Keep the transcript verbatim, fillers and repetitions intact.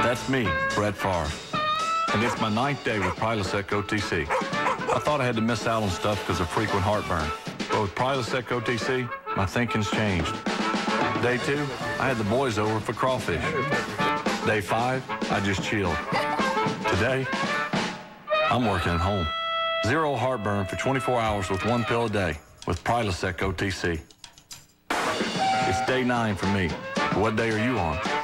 That's me, Brett Favre. And it's my ninth day with Prilosec O T C. I thought I had to miss out on stuff because of frequent heartburn. But with Prilosec O T C, my thinking's changed. Day two, I had the boys over for crawfish. Day five, I just chilled. Today, I'm working at home. Zero heartburn for twenty-four hours with one pill a day with Prilosec O T C. It's day nine for me. What day are you on?